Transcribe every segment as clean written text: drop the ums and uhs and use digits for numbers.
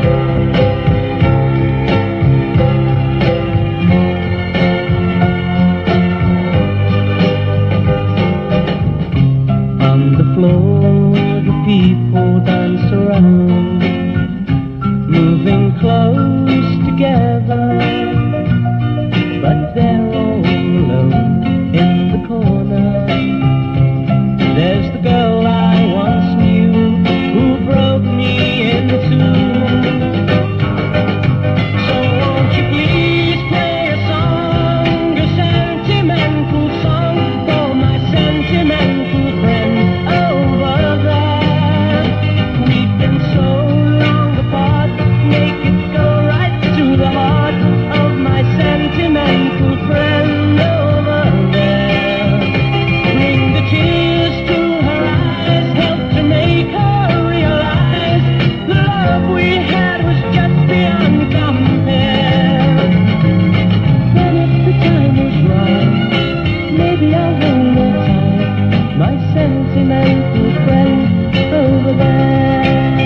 On the floor, the people dance around, moving close together, but they're all alone in the corner. There's the girl I once knew who broke me in two. So won't you please play a song, a sentimental song for my sentimental friend over there. We've been so long apart, make it go right to the heart of my sentimental friend over there. Bring the tears to her eyes, help to make her realize the love we had was just beyond compare. Then if the time is right, maybe I'll hold her tight, my sentimental friend over there.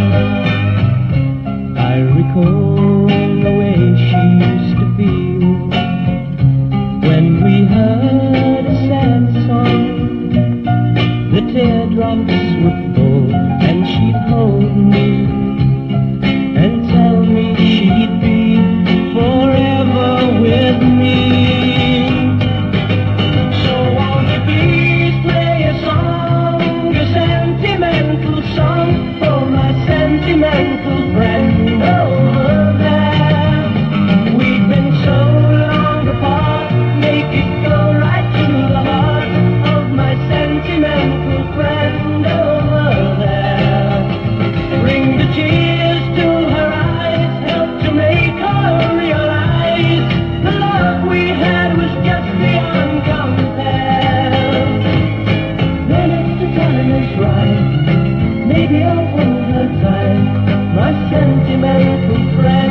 I recall the way she used to feel when we heard a sad song. The teardrops would fall and she'd hold me and tell me she'd be forever with me. So won't you please play a song, a sentimental song for my sentimental friend over there. We've been so long apart, make it go right to the heart of my sentimental friend over there. Bring the tears to her eyes, help to make her realize the love we had was just beyond compare. Then if the time is right, maybe I'll hold her tight, my sentimental friend.